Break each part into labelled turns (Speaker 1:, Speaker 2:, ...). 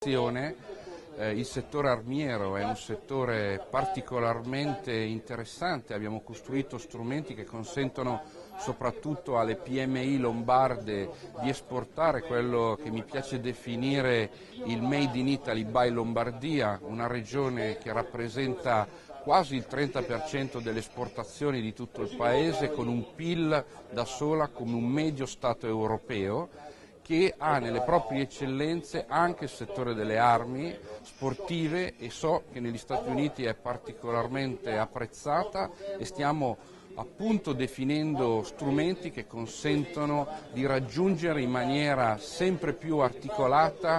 Speaker 1: innovazione. Il settore armiero è un settore particolarmente interessante, abbiamo costruito strumenti che consentono soprattutto alle PMI lombarde di esportare quello che mi piace definire il Made in Italy by Lombardia, una regione che rappresenta quasi il 30% delle esportazioni di tutto il Paese, con un PIL da sola come un medio Stato europeo, che ha nelle proprie eccellenze anche il settore delle armi sportive, e so che negli Stati Uniti è particolarmente apprezzata, e stiamo appunto definendo strumenti che consentono di raggiungere in maniera sempre più articolata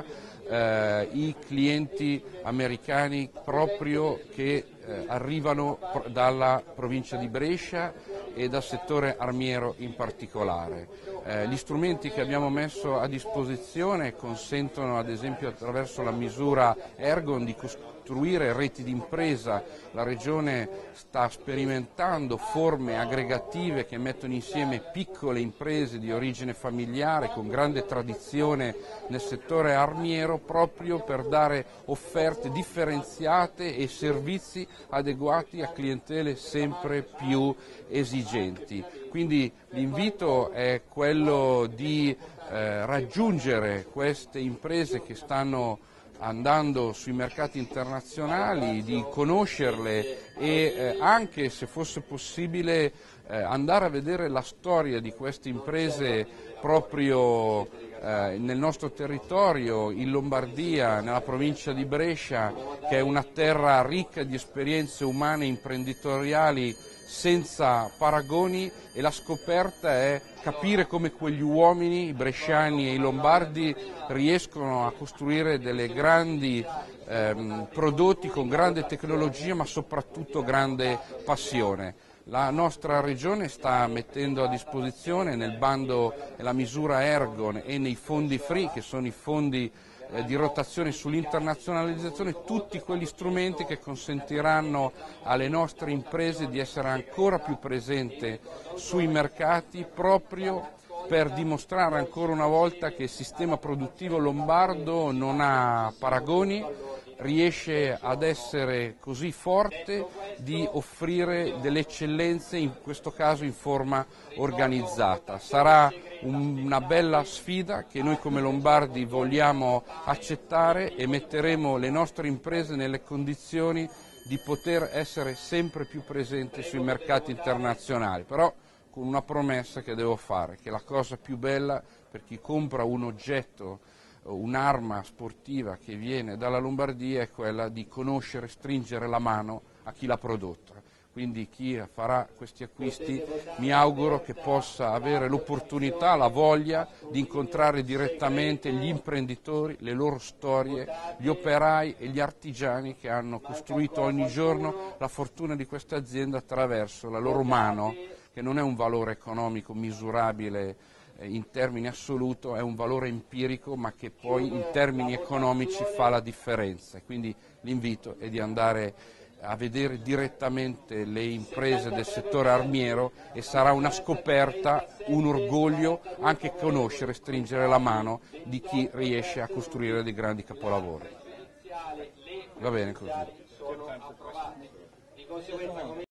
Speaker 1: i clienti americani proprio che arrivano dalla provincia di Brescia e dal settore armiero in particolare. Gli strumenti che abbiamo messo a disposizione consentono, ad esempio attraverso la misura Ergon, di costruire reti d'impresa. La Regione sta sperimentando forme aggregative che mettono insieme piccole imprese di origine familiare con grande tradizione nel settore armiero, proprio per dare offerte differenziate e servizi adeguati a clientele sempre più esigenti. Quindi l'invito è quello di raggiungere queste imprese che stanno andando sui mercati internazionali, di conoscerle e anche, se fosse possibile, andare a vedere la storia di queste imprese proprio nel nostro territorio, in Lombardia, nella provincia di Brescia, che è una terra ricca di esperienze umane e imprenditoriali senza paragoni, e la scoperta è capire come quegli uomini, i bresciani e i lombardi, riescono a costruire delle grandi prodotti con grande tecnologia, ma soprattutto grande passione. La nostra Regione sta mettendo a disposizione nel bando la misura Ergon e nei fondi FREE, che sono i fondi di rotazione sull'internazionalizzazione, tutti quegli strumenti che consentiranno alle nostre imprese di essere ancora più presenti sui mercati, proprio per dimostrare ancora una volta che il sistema produttivo lombardo non ha paragoni, riesce ad essere così forte di offrire delle eccellenze, in questo caso in forma organizzata. Sarà una bella sfida che noi come lombardi vogliamo accettare, e metteremo le nostre imprese nelle condizioni di poter essere sempre più presenti sui mercati internazionali, però con una promessa che devo fare, che la cosa più bella per chi compra un oggetto, un'arma sportiva che viene dalla Lombardia, è quella di conoscere, stringere la mano a chi l'ha prodotta. Quindi chi farà questi acquisti mi auguro che possa avere l'opportunità, la voglia di incontrare direttamente gli imprenditori, le loro storie, gli operai e gli artigiani che hanno costruito ogni giorno la fortuna di questa azienda attraverso la loro mano, che non è un valore economico misurabile in termini assoluto, è un valore empirico, ma che poi in termini economici fa la differenza. Quindi l'invito è di andare a vedere direttamente le imprese del settore armiero, e sarà una scoperta, un orgoglio anche conoscere e stringere la mano di chi riesce a costruire dei grandi capolavori. Va bene così.